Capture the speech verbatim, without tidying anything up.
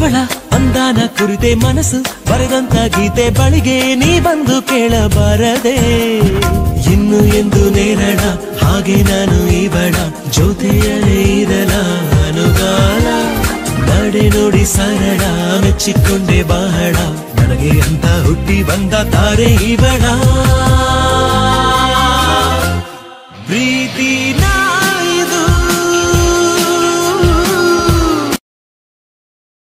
ಅವಳ ಅಂದಾನ ಕುರಿತೆ ಮನಸ್ಸು ಬರೆದಂತ ಗೀತೆ ಬಳಿಗೆ ನೀ ಬಂದು ಕೇಳಬಾರದೆ. ಇನ್ನು ಎಂದು ನೇರಳ ಹಾಗೆ ನಾನು ಇವಳ ಜೊತೆಯಲ್ಲೇ ಇರಲ ಅನುಗಾಲ. ನಡೆ ನೋಡಿ ಸರಳ ಮೆಚ್ಚಿಕೊಂಡೆ ಬಹಳ, ನನಗೆ ಅಂತ ಹುಟ್ಟಿ ಬಂದ ತಾರೆ ಇವಳ.